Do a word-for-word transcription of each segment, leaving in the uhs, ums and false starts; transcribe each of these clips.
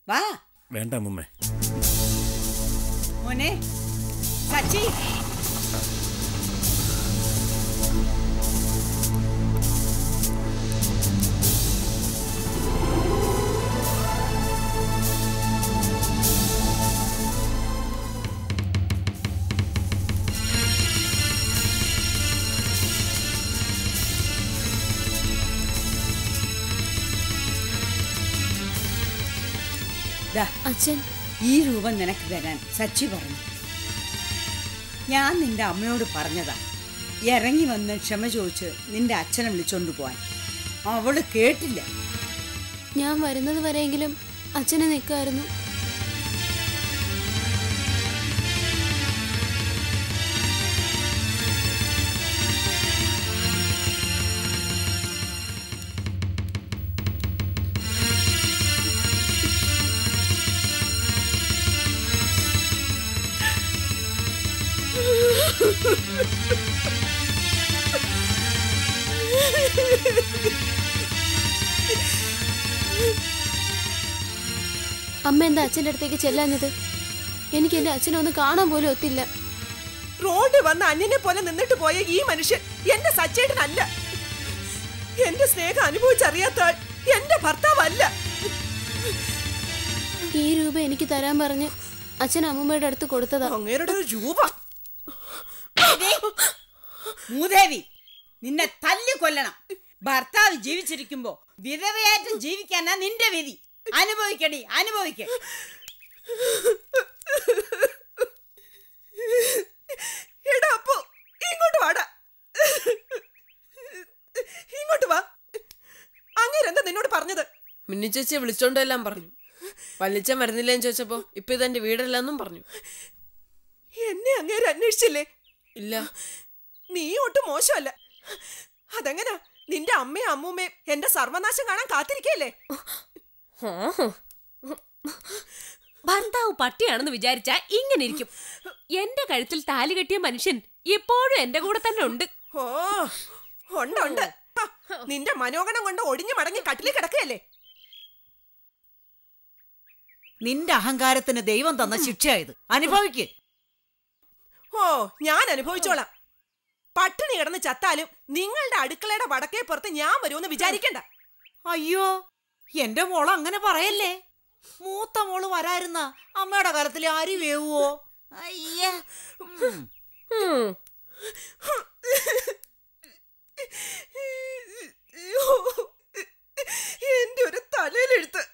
വാ. വേണ്ട അമ്മൂമ്മേ. മോനെ സച്ചി, അച്ഛൻ ഈ രൂപം നിനക്ക് തരാൻ സച്ചി പറഞ്ഞു. ഞാൻ നിന്റെ അമ്മയോട് പറഞ്ഞതാ ഇറങ്ങി വന്ന് ക്ഷമ ചോദിച്ച് നിന്റെ അച്ഛനെ വിളിച്ചോണ്ട് പോവാൻ. അവള് കേട്ടില്ല. ഞാൻ വരുന്നത് വരെയെങ്കിലും അച്ഛനെ നിൽക്കായിരുന്നു. അമ്മ എന്താ അച്ഛൻ്റെ അടുത്തേക്ക് ചെല്ലാഞ്ഞത്? എനിക്ക് എന്റെ അച്ഛനെ ഒന്ന് കാണാൻ പോലും ഒത്തില്ല. റോഡ് വന്ന് അന്യനെ പോലെ നിന്നിട്ട് പോയ ഈ മനുഷ്യൻ എന്റെ സച്ചേട്ടനല്ല. എന്റെ സ്നേഹം അനുഭവിച്ചറിയാത്ത ആൾ എന്റെ ഭർത്താവല്ല. ഈ രൂപ എനിക്ക് തരാൻ പറഞ്ഞ് അച്ഛൻ അമ്മമ്മയുടെ അടുത്ത് കൊടുത്തതാ. അങ്ങേരുടെ ഒരു രൂപ. മൂദേവി, നിന്നെ തല്ലി കൊല്ലണം. ഭർത്താവ് ജീവിച്ചിരിക്കുമ്പോ വിധവയായിട്ടും ജീവിക്കാനാ നിന്റെ വിധി. അനുഭവിക്കടി, അനുഭവിക്ക. എടാ അപ്പു, ഇങ്ങോട്ട് വാടാ. ഇങ്ങോട്ട് വാ. അങ്ങേരെന്താ നിന്നോട് പറഞ്ഞത്? മിന്നി ചേച്ചിയെ വിളിച്ചോണ്ടെല്ലാം പറഞ്ഞു. വല്ലിച്ചൻ വരുന്നില്ലേന്ന് ചോദിച്ചപ്പോ ഇപ്പൊ ഇതെന്റെ വീടല്ലെന്നും പറഞ്ഞു. എന്നെ അങ്ങേര് അന്വേഷിച്ചില്ലേ? ഇല്ല. നീ ഒട്ടും മോശമല്ല. അതെങ്ങനാ? നിന്റെ അമ്മയും അമ്മൂമ്മയും എന്റെ സർവനാശം കാണാൻ കാത്തിരിക്കല്ലേ? ഭർത്താവ് പട്ടിയാണെന്ന് വിചാരിച്ചാ ഇങ്ങനെ ഇരിക്കും. എന്റെ കഴുത്തിൽ താലി കെട്ടിയ മനുഷ്യൻ ഇപ്പോഴും എന്റെ കൂടെ തന്നെ ഉണ്ട്. ഓ ഉണ്ട് ഉണ്ട്. നിന്റെ മനോഗണം കൊണ്ട് ഒടിഞ്ഞു മടങ്ങി കട്ടിലിൽ കിടക്കുകയല്ലേ? നിന്റെ അഹങ്കാരത്തിന് ദൈവം തന്ന ശിക്ഷയായത്. അനുഭവിക്ക്. ഓ, ഞാൻ അനുഭവിച്ചോളാം. പട്ടിണി കിടന്ന് ചത്താലും നിങ്ങളുടെ അടുക്കളയുടെ വടക്കേ പുറത്ത് ഞാൻ വരുമെന്ന് വിചാരിക്കണ്ട. അയ്യോ, എന്റെ മോള് അങ്ങനെ പറയല്ലേ. മൂത്ത മോള് വരായിരുന്ന അമ്മയുടെ കാലത്തിൽ ആര് വേവുവോ? അയ്യ, എന്റെ ഒരു തലയിലെടുത്ത്.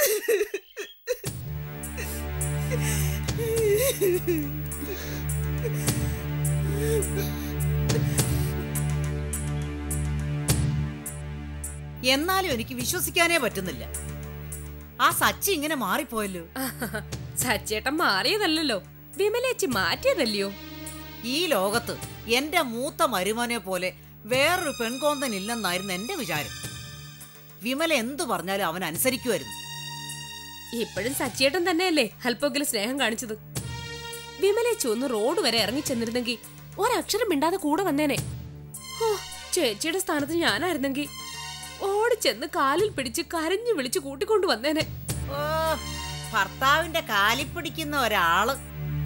എന്നാലും എനിക്ക് വിശ്വസിക്കാനേ പറ്റുന്നില്ല. ആ സച്ചി ഇങ്ങനെ മാറിപ്പോയല്ലോ. സച്ചേട്ടൻ മാറിയതല്ലോ, വിമലേച്ചി മാറ്റിയതല്ലയോ. ഈ ലോകത്ത് എന്റെ മൂത്ത മരുമോനെ പോലെ വേറൊരു പെൺകോന്തൻ ഇല്ലെന്നായിരുന്നു എന്റെ വിചാരം. വിമല എന്തു പറഞ്ഞാലും അവൻ അനുസരിക്കുമായിരുന്നു. ഇപ്പോഴും സച്ചേട്ടൻ തന്നെയല്ലേ അല്പമെങ്കിലും സ്നേഹം കാണിച്ചത്. വിമലേച്ചി ഒന്ന് റോഡ് വരെ ഇറങ്ങി ചെന്നിരുന്നെങ്കിൽ ഒരക്ഷരം മിണ്ടാതെ കൂടെ വന്നേനെ. ഓ, ചേച്ചിയുടെ സ്ഥാനത്ത് ഞാനായിരുന്നെങ്കിൽ ഓടിച്ചെന്ന് കാലിൽ പിടിച്ച് കരഞ്ഞു വിളിച്ച് കൂട്ടിക്കൊണ്ടു വന്നേനെ. ഓ, ഭർത്താവിന്റെ കാലിൽ പിടിക്കുന്ന ഒരാള്.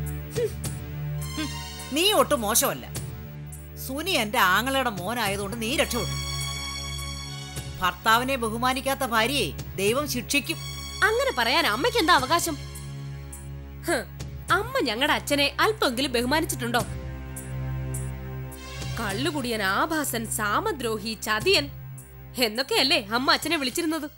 നീ ഒട്ടും മോശമല്ല. സുനി എന്റെ ആങ്ങളയുടെ മോനായതുകൊണ്ട് നീ രക്ഷപ്പെട്ടു. ഭർത്താവിനെ ബഹുമാനിക്കാത്ത ഭാര്യയെ ദൈവം ശിക്ഷിക്കും. അങ്ങനെ പറയാൻ അമ്മയ്ക്ക് എന്താ അവകാശം? അമ്മ ഞങ്ങളുടെ അച്ഛനെ അല്പമെങ്കിലും ബഹുമാനിച്ചിട്ടുണ്ടോ? കള്ളുകുടിയൻ, ആഭാസൻ, സാമദ്രോഹി, ചതിയൻ എന്നൊക്കെയല്ലേ അമ്മ അച്ഛനെ വിളിച്ചിരുന്നത്.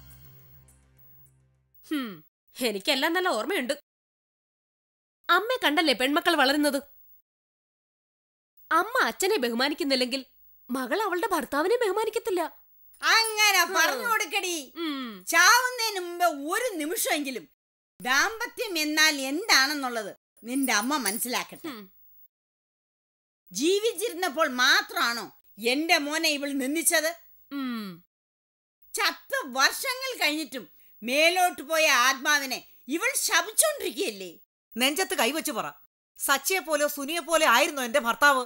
ഹും, എനിക്കെല്ലാം നല്ല ഓർമ്മയുണ്ട്. അമ്മയെ കണ്ടല്ലേ പെൺമക്കൾ വളരുന്നത്. അമ്മ അച്ഛനെ ബഹുമാനിക്കുന്നില്ലെങ്കിൽ മകൾ അവളുടെ ഭർത്താവിനെ ബഹുമാനിക്കത്തില്ല. അങ്ങനെ പറഞ്ഞു കൊടുക്കടി. ചാവുന്നതിന് മുമ്പ് ഒരു നിമിഷമെങ്കിലും ദാമ്പത്യം എന്നാൽ എന്താണെന്നുള്ളത് നിന്റെ അമ്മ മനസ്സിലാക്കട്ടെ. ജീവിച്ചിരുന്നപ്പോൾ മാത്രമാണോ എന്റെ മോനെ ഇവൾ നിന്ദിച്ചത്? ചത്ത് വർഷങ്ങൾ കഴിഞ്ഞിട്ടും മേലോട്ട് പോയ ആത്മാവിനെ ഇവൾ ശപിച്ചോണ്ടിരിക്കുകയല്ലേ? നെഞ്ചത്ത് കൈവച്ചു പറ. സച്ചിയെ പോലെ സുനിയെ പോലെ ആയിരുന്നു എന്റെ ഭർത്താവ്.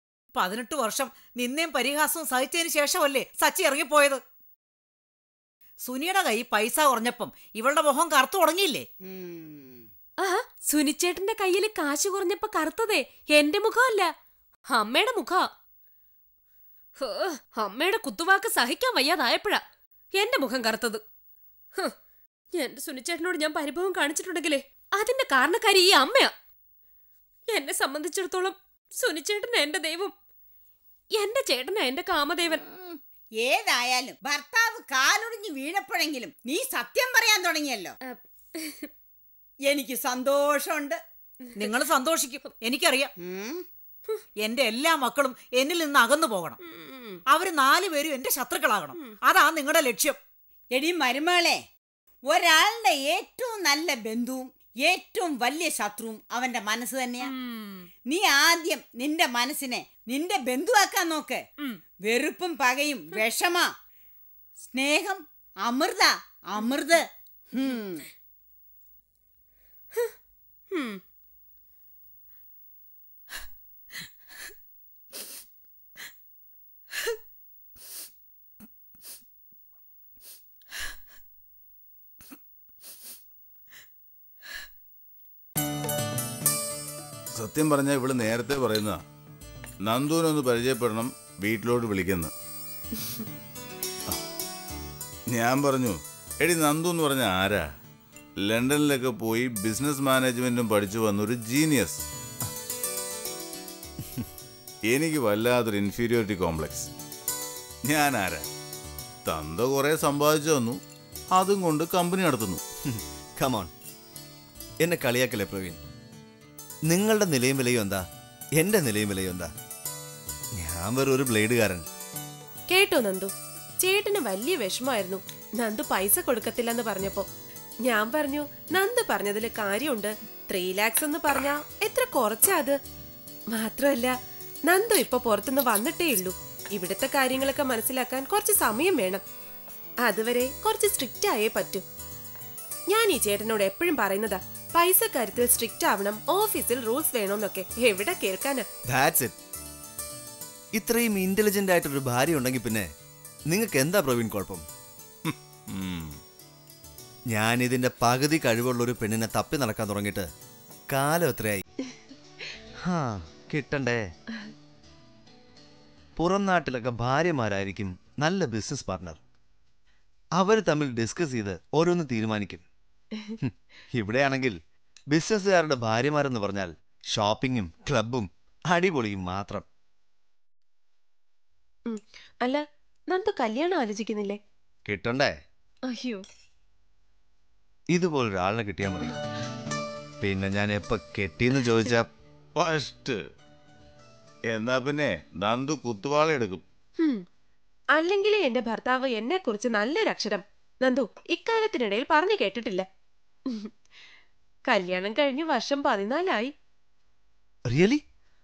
പതിനെട്ട് വർഷം നിന്നേം പരിഹാസവും സഹിച്ചതിന് ശേഷമല്ലേ സച്ചി ഇറങ്ങിപ്പോയത്. സുനിയുടെ കൈ പൈസ കുറഞ്ഞപ്പം ഇവളുടെ മുഖം കറുത്തു തുടങ്ങിയില്ലേ? ഉം. ആ സുനിച്ചേട്ടന്റെ കയ്യില് കാശ് കുറഞ്ഞപ്പോ കറുത്തതേ എന്റെ മുഖമല്ല, അമ്മയുടെ മുഖാ. ഹ്, അമ്മയുടെ കുത്തുവാക്ക് സഹിക്കാൻ വയ്യാതായപ്പോഴാ എന്റെ മുഖം കറുത്തത്. ഹ്, എന്റെ സുനിച്ചേട്ടനോട് ഞാൻ പരിഭവം കാണിച്ചിട്ടുണ്ടെങ്കിലേ അതിന്റെ കാരണക്കാരി ഈ അമ്മയാ. എന്നെ സംബന്ധിച്ചിടത്തോളം സുനിച്ചേട്ടനാ എന്റെ ദൈവം, എന്റെ ചേട്ടനാ എന്റെ കാമദേവൻ. ഏതായാലും ഭർത്താവ് കാലൊടിഞ്ഞ് വീണപ്പോഴെങ്കിലും നീ സത്യം പറയാൻ തുടങ്ങിയല്ലോ. എനിക്ക് സന്തോഷമുണ്ട്. നിങ്ങൾ സന്തോഷിക്കും, എനിക്കറിയാം. ഉം. എന്റെ എല്ലാ മക്കളും എന്നിൽ നിന്ന് അകന്നു പോകണം. അവര് നാലുപേരും എന്റെ ശത്രുക്കളാകണം. അതാ നിങ്ങളുടെ ലക്ഷ്യം. എടി മരുമകളെ, ഒരാളുടെ ഏറ്റവും നല്ല ബന്ധുവും ഏറ്റവും വലിയ ശത്രുവും അവന്റെ മനസ്സ് തന്നെയാ. നീ ആദ്യം നിന്റെ മനസ്സിനെ നിന്റെ ബന്ധുവാക്കാൻ നോക്ക്. വെറുപ്പും പകയും വിഷമാ. സ്നേഹം അമൃത, അമൃത്. ഹും. ഹും. സത്യം പറഞ്ഞാൽ ഇവള് നേരത്തെ പറയുന്ന നന്ദുവിനൊന്ന് പരിചയപ്പെടണം, വീട്ടിലോട്ട് വിളിക്കുന്നു. ഞാൻ പറഞ്ഞു, എടി നന്ദു എന്ന് പറഞ്ഞ ആരാ? ലണ്ടനിലൊക്കെ പോയി ബിസിനസ് മാനേജ്മെന്റും പഠിച്ചു വന്നൊരു ജീനിയസ്. എനിക്ക് വല്ലാത്തൊരു ഇൻഫീരിയോറിറ്റി കോംപ്ലക്സ്. ഞാൻ ആരാ? തന്ത കുറെ സമ്പാദിച്ചു തന്നു, അതും കൊണ്ട് കമ്പനി നടത്തുന്നു. കമോൺ, എന്നെ കളിയാക്കല്ലേ പ്രവീൺ? നിങ്ങളുടെ നിലയും വിലയും എന്താ, എന്റെ നിലയും വിലയും എന്താ? ഞാൻ വെറും ഒരു ബ്ലേഡുകാരൻ. കേട്ടോ നന്ദു, ചേട്ടന് വലിയ വിഷമായിരുന്നു നന്ദു പൈസ കൊടുക്കത്തില്ലെന്ന് പറഞ്ഞപ്പോ. ഞാൻ പറഞ്ഞു, നന്ദു പറഞ്ഞതില് കാര്യമുണ്ട്. ത്രീ ലാക്സ് എന്ന് പറഞ്ഞാ എത്ര കുറച്ചാ അത്? മാത്രമല്ല നന്ദു ഇപ്പൊ പുറത്തുനിന്ന് വന്നിട്ടേ ഉള്ളൂ. ഇവിടുത്തെ കാര്യങ്ങളൊക്കെ മനസ്സിലാക്കാൻ കുറച്ച് സമയം വേണം. അതുവരെ കുറച്ച് സ്ട്രിക്റ്റ് ആയേ പറ്റൂ. ഞാൻ ഈ ചേട്ടനോട് എപ്പോഴും പറയുന്നതാ, പൈസ കാര്യത്തിൽ സ്ട്രിക്റ്റ് ആവണം, ഓഫീസിൽ റൂൾസ് വേണമെന്നൊക്കെ. എവിടെ കേൾക്കാനാ? That's it. ഇത്രയും ഇന്റലിജന്റ് ആയിട്ടൊരു ഭാര്യ ഉണ്ടെങ്കിൽ പിന്നെ നിങ്ങൾക്ക് എന്താ പ്രവീൺ കുഴപ്പം? ഞാൻ ഇതിന്റെ പകുതി കഴിവുള്ള ഒരു പെണ്ണിനെ തപ്പി നടക്കാൻ തുടങ്ങിയിട്ട് കാലം എത്രയായി? ഹാ, കിട്ടണ്ടേ? പുറം നാട്ടിലൊക്കെ ഭാര്യമാരായിരിക്കും നല്ല ബിസിനസ് പാർട്ണർ. അവർ തമ്മിൽ ഡിസ്കസ് ചെയ്ത് ഓരോന്ന് തീരുമാനിക്കും. ഇവിടെയാണെങ്കിൽ ബിസിനസ്സുകാരുടെ ഭാര്യമാരെന്ന് പറഞ്ഞാൽ ഷോപ്പിങ്ങും ക്ലബും അടിപൊളിയും മാത്രം. അല്ല, നന്ദു കല്യാണം ആലോചിക്കുന്നില്ലേ? കിട്ടണ്ടേ? അയ്യോ, ഇതുപോലൊരാളിനെ കിട്ടിയാൽ മതി. പിന്നെ ഞാൻ എപ്പോ കെട്ടിയെന്ന് ചോദിച്ചാ ഫസ്റ്റ് എന്നാ പിന്നെ നന്ദു കുത്തുവാള എടുക്കും. അല്ലെങ്കിൽ എന്റെ ഭർത്താവ് എന്നെ കുറിച്ച് നല്ലൊരു അക്ഷരം നന്ദു ഇക്കാലത്തിനിടയിൽ പറഞ്ഞു കേട്ടിട്ടില്ല. കല്യാണം കഴിഞ്ഞ് വർഷം പതിനാലായി. റിയലി?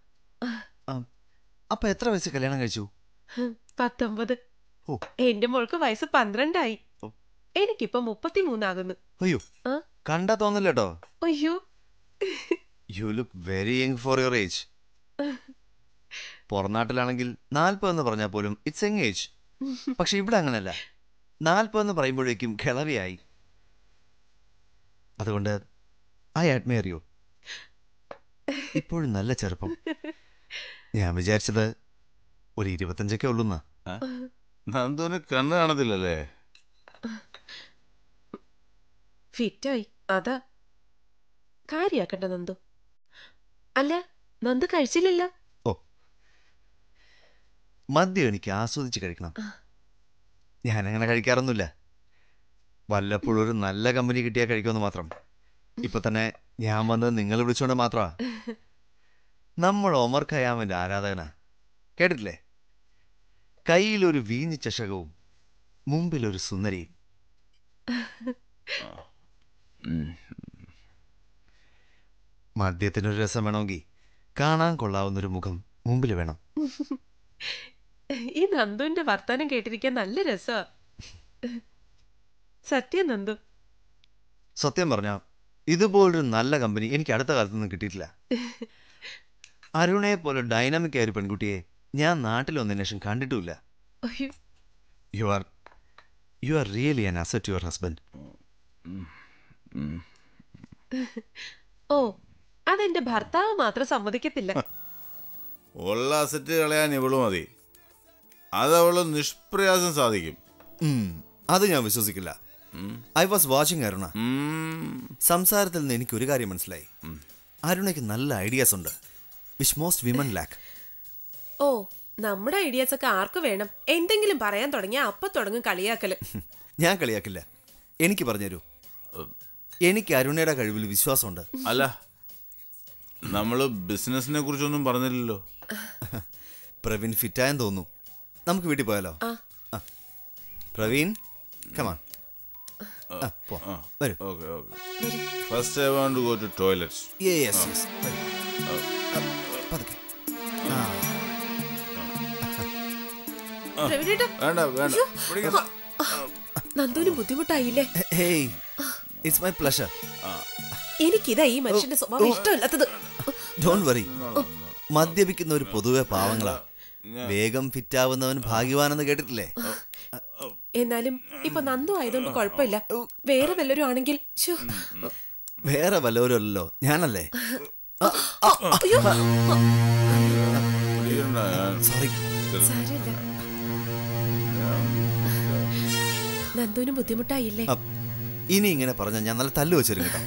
അപ്പൊ എത്ര വയസ്സ് കല്യാണം കഴിച്ചു? പത്തൊമ്പത്. ഓ. എന്റെ മോൾക്ക് വയസ്സ് പന്ത്രണ്ടായി. എനിക്കിപ്പോ മുപ്പത്തിമൂന്നാകുന്നു. അയ്യോ, കണ്ടാ തോന്നില്ലട്ടോ. അയ്യോ, you look very young for your age. പുറനാട്ടിലാണെങ്കിൽ നാൽപ്പതെന്ന് പറഞ്ഞാൽ പോലും ഇറ്റ്സ് യങ് ഏജ്. പക്ഷെ ഇവിടെ അങ്ങനല്ല. നാൽപ്പതെന്ന് പറയുമ്പോഴേക്കും കിളവിയായി. അതുകൊണ്ട് ഐ അഡ്മയർ യു. ഇപ്പോഴും നല്ല ചെറുപ്പം. ഞാൻ വിചാരിച്ചത് ഒരു ഇരുപത്തഞ്ചൊക്കെ ഉള്ളൂന്നാ. നന്ദുവിന് കണ്ണ് കാണത്തില്ലല്ലേ? ഫിറ്റായി, അതാ. കാര്യാക്കണ്ട നന്ദു. അല്ല, നന്ദു കഴിച്ചില്ലല്ലോ. ഓ, മദ്യം എനിക്ക് ആസ്വദിച്ച് കഴിക്കണം. ഞാനങ്ങനെ കഴിക്കാറൊന്നുമില്ല. വല്ലപ്പോഴും ഒരു നല്ല കമ്പനി കിട്ടിയാൽ കഴിക്കുമെന്ന് മാത്രം. ഇപ്പൊ തന്നെ ഞാൻ വന്നത് നിങ്ങൾ വിളിച്ചോണ്ട് മാത്രമാ. നമ്മൾ ഒമർ ഖയാമിന്റെ ആരാധകനാ. കേട്ടിട്ടില്ലേ? കയ്യിലൊരു വീഞ്ഞു ചഷകവും മുമ്പിലൊരു സുന്ദരിയും. മദ്യത്തിനൊരു രസം വേണമെങ്കിൽ കാണാൻ കൊള്ളാവുന്നൊരു മുഖം മുമ്പിൽ വേണം. ഈ നന്ദുവിന്റെ വർത്താനം കേട്ടിരിക്കാൻ നല്ല രസാ. സത്യം നന്ദു. സത്യം പറഞ്ഞാ ഇതുപോലൊരു നല്ല കമ്പനി എനിക്ക് അടുത്ത കാലത്തൊന്നും കിട്ടിയിട്ടില്ല. അരുണയെ പോലെ ഡൈനാമിക് ആയ ഒരു പെൺകുട്ടിയെ ഞാൻ നാട്ടിൽ വന്നതിന് ശേഷം കണ്ടിട്ടുമില്ല. അയ്യോ, you are you are really an asset to your husband. ഓ അതെന്റെ ഭർത്താവ് മാത്രം സമ്മതിക്കത്തില്ല. ഉള്ള അസറ്റ് കളയാൻ ഇവള് മതി. അതവള് നിഷ്പ്രയാസം സാധിക്കും. അത് ഞാൻ വിശ്വസിക്കില്ല. I was watching Aruna. സംസാരത്തിൽ നിന്ന് എനിക്ക് ഒരു കാര്യം മനസ്സിലായി. അരുണയ്ക്ക് നല്ല ഐഡിയാസ് ഉണ്ട്, വിച്ച് മോസ്റ്റ് വിമൻ ലാക്ക്. ഓ നമ്മുടെ ഐഡിയാസ് ഒക്കെ ആർക്ക് വേണം? എന്തെങ്കിലും പറയാൻ തുടങ്ങിയ അപ്പൊ തുടങ്ങും കളിയാക്കല്. ഞാൻ കളിയാക്കില്ല, എനിക്ക് പറഞ്ഞുതരൂ. എനിക്ക് അരുണയുടെ കഴിവിൽ വിശ്വാസമുണ്ട്. അല്ല, നമ്മള് ബിസിനസിനെ കുറിച്ചൊന്നും പറഞ്ഞില്ലല്ലോ. പ്രവീൺ ഫിറ്റായെന്ന് തോന്നുന്നു. നമുക്ക് വീട്ടിൽ പോയാലോ? പ്രവീൺ കമാൺ. വരൂ. Okay, okay. First I want to go to toilets. Yes, yes. പതുക്കെ. വേണ്ട വേണ്ട. നന്ദുവിന് ബുദ്ധിമുട്ടായില്ലേ? Hey, it's my pleasure. എനിക്കിതാ ഈ മനുഷ്യന്റെ സ്വഭാവം ഇഷ്ടമല്ലാത്തത്. Don't worry. മദ്യപിക്കുന്നവർ പൊതുവെ പാവങ്ങളാ. വേഗം ഫിറ്റാവുന്നവൻ ഭാഗ്യവാനെന്ന് കേട്ടിട്ടില്ലേ? എന്നാലും ഇപ്പൊ നന്ദു ആയതുകൊണ്ട് കുഴപ്പമില്ല. വേറെ വല്ലവരും ആണെങ്കിൽ വേറെ വല്ലവരും അല്ലല്ലോ, ഞാനല്ലേ. സോറി. നന്ദുവിന് ബുദ്ധിമുട്ടായില്ലേ? ഇനി ഇങ്ങനെ പറഞ്ഞ ഞാൻ നല്ല തല്ലു വെച്ചിരും കേട്ടോ.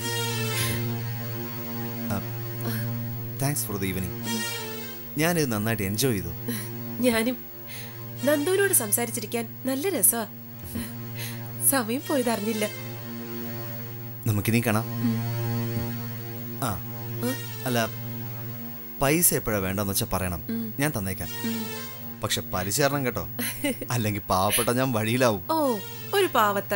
Thanks for the evening. ഞാനിത് നന്നായിട്ട് എൻജോയ് ചെയ്തു. ഞാനും. നന്ദുവിനോട് സംസാരിച്ചിരിക്കാൻ നല്ല രസമാ. സമയം പോയത് അറിഞ്ഞില്ല. നമുക്കിനി കാണാം. ആ അല്ല, പൈസ എപ്പോഴാ വേണ്ടെന്ന് വെച്ചാ പറയണം, ഞാൻ തന്നേക്കാം. പക്ഷെ പലിശ തരണം കേട്ടോ, അല്ലെങ്കിൽ പാവപ്പെട്ട ഞാൻ വഴിയിലാവും. ഓ ഒരു പാവത്ത.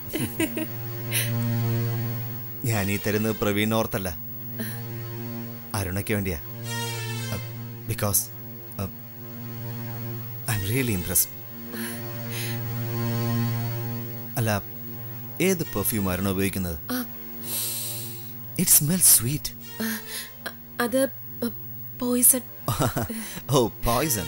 ഞാൻ ഈ തരുന്നത് പ്രവീൺ ഓർത്തല്ല, അരുണയ്ക്ക് വേണ്ടിയാ. Because I am really impressed. അല്ല, ഏത് പെർഫ്യൂം ആയിരുന്നു ഉപയോഗിക്കുന്നത്? It smells sweet. അത് പോയിസൺ. ഓ പോയിസൺ.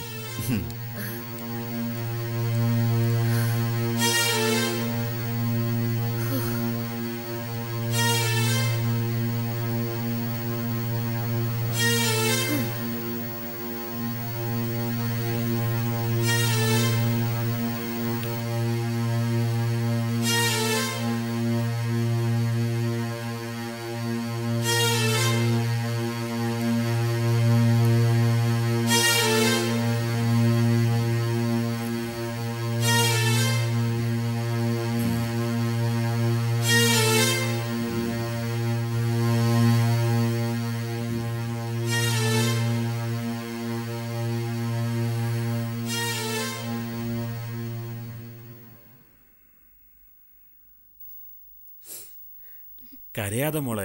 കരയാതെ മോളെ.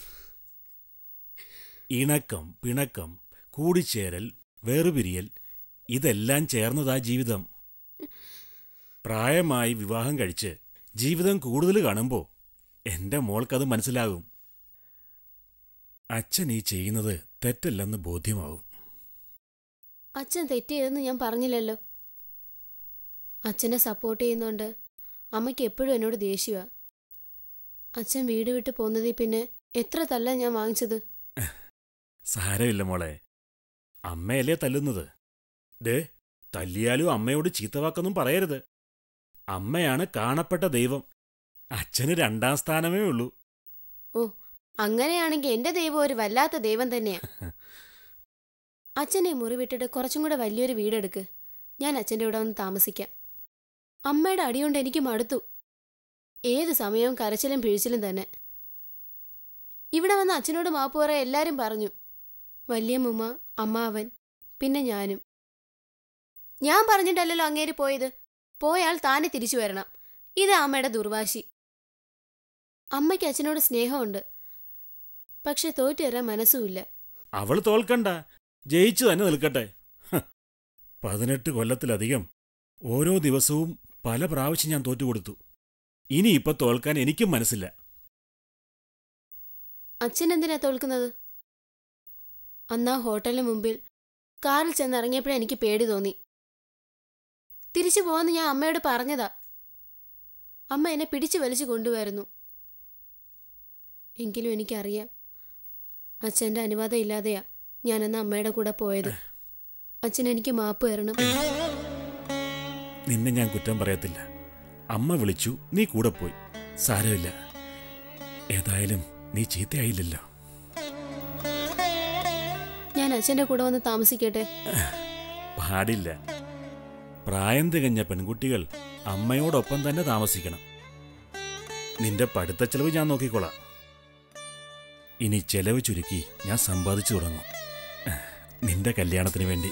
ഇണക്കം, പിണക്കം, കൂടിച്ചേരൽ, വേറുപിരിയൽ, ഇതെല്ലാം ചേർന്നതാ ജീവിതം. പ്രായമായി വിവാഹം കഴിച്ച് ജീവിതം കൂടുതൽ കാണുമ്പോൾ എൻ്റെ മോൾക്കത് മനസ്സിലാകും. അച്ഛൻ ഈ ചെയ്യുന്നത് തെറ്റല്ലെന്ന് ബോധ്യമാവും. അച്ഛൻ തെറ്റിയതെന്ന് ഞാൻ പറഞ്ഞില്ലല്ലോ. അച്ഛനെ സപ്പോർട്ട് ചെയ്യുന്നോണ്ട് അമ്മയ്ക്ക് എപ്പോഴും എന്നോട് ദേഷ്യമാണ്. അച്ഛൻ വീട് വിട്ട് പോന്നതിൽ പിന്നെ എത്ര തല്ല ഞാൻ വാങ്ങിച്ചത്. സാരമില്ല മോളെ, അമ്മയല്ലേ തല്ലുന്നത്. ദേ, തല്ലിയാലും അമ്മയോട് ചീത്തവാക്കൊന്നും പറയരുത്. അമ്മയാണ് കാണപ്പെട്ട ദൈവം. അച്ഛന് രണ്ടാം സ്ഥാനമേ ഉള്ളൂ. ഓ, അങ്ങനെയാണെങ്കിൽ എന്റെ ദൈവം ഒരു വല്ലാത്ത ദൈവം തന്നെയാ. അച്ഛനെ മുറി വിട്ടിട്ട് കുറച്ചും കൂടെ വലിയൊരു വീടെടുക്ക്. ഞാൻ അച്ഛൻ്റെ ഇവിടെ വന്ന് താമസിക്കാം. അമ്മയുടെ അടികൊണ്ട് എനിക്ക് മടുത്തു. ഏത് സമയവും കരച്ചിലും പിഴിച്ചിലും തന്നെ. ഇവിടെ വന്ന് അച്ഛനോട് മാപ്പ് പറയാൻ എല്ലാവരും പറഞ്ഞു. വല്യമ്മ, അമ്മാവൻ, പിന്നെ ഞാനും. ഞാൻ പറഞ്ഞിട്ടല്ലല്ലോ അങ്ങേര് പോയത്. പോയാൽ താനെ തിരിച്ചു വരണം. ഇത് അമ്മയുടെ ദുർവാശി. അമ്മയ്ക്ക് അച്ഛനോട് സ്നേഹമുണ്ട്, പക്ഷെ തോറ്റു തരാൻ മനസ്സുമില്ല. അവൾ തോൽക്കണ്ട, ജയിച്ചു തന്നെ നിൽക്കട്ടെ. പതിനെട്ട് കൊല്ലത്തിലധികം ഓരോ ദിവസവും പല പ്രാവശ്യം ഞാൻ തോറ്റുകൊടുത്തു. ഇനിയിപ്പൊ തോൽക്കാൻ എനിക്കും മനസ്സില്ല. അച്ഛൻ എന്തിനാ തോൽക്കുന്നത്? അന്നാ ഹോട്ടലിന് മുമ്പിൽ കാറിൽ ചെന്നിറങ്ങിയപ്പോഴേ എനിക്ക് പേടി തോന്നി. തിരിച്ചു പോവാന്ന് ഞാൻ അമ്മയോട് പറഞ്ഞതാ. അമ്മ എന്നെ പിടിച്ചു വലിച്ചു കൊണ്ടുവരുന്നു. എങ്കിലും എനിക്കറിയാം അച്ഛൻ്റെ അനുവാദം ഇല്ലാതെയാ ഞാനെന്ന് അമ്മയുടെ കൂടെ പോയത്. അച്ഛൻ എനിക്ക് മാപ്പ് തരണം. നിന്നെ ഞാൻ കുറ്റം പറയത്തില്ല. അമ്മ വിളിച്ചു, നീ കൂടെ പോയി, സാരമില്ല. ഏതായാലും നീ ചീത്തയായില്ലല്ലോ. ഞാൻ അച്ഛൻ്റെ കൂടെ വന്ന് താമസിക്കട്ടെ? പാടില്ല. പ്രായം തികഞ്ഞ പെൺകുട്ടികൾ അമ്മയോടൊപ്പം തന്നെ താമസിക്കണം. നിന്റെ പഠിത്ത ചെലവ് ഞാൻ നോക്കിക്കോളാം. ഇനി ചെലവ് ചുരുക്കി ഞാൻ സമ്പാദിച്ചു തുടങ്ങും നിന്റെ കല്യാണത്തിന് വേണ്ടി.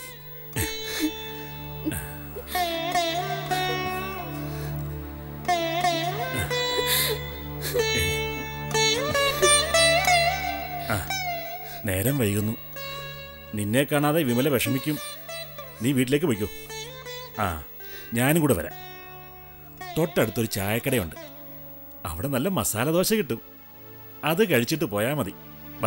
നേരം വൈകുന്നു. നിന്നെ കാണാതെ വിമല വിഷമിക്കും. നീ വീട്ടിലേക്ക് പോയിക്കോ. ആ, ഞാനും കൂടെ വരാം. തൊട്ടടുത്തൊരു ചായക്കടയുണ്ട്. അവിടെ നല്ല മസാല ദോശ കിട്ടും. അത് കഴിച്ചിട്ട് പോയാൽ മതി. വാ.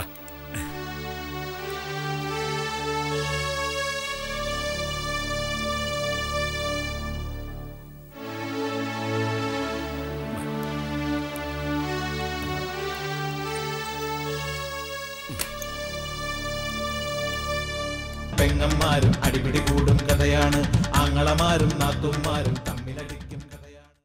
പെങ്ങന്മാരും അടിപിടി കൂടും കഥയാണ്. ആങ്ങളമാരും നാത്തുമാരും തമ്മിൽ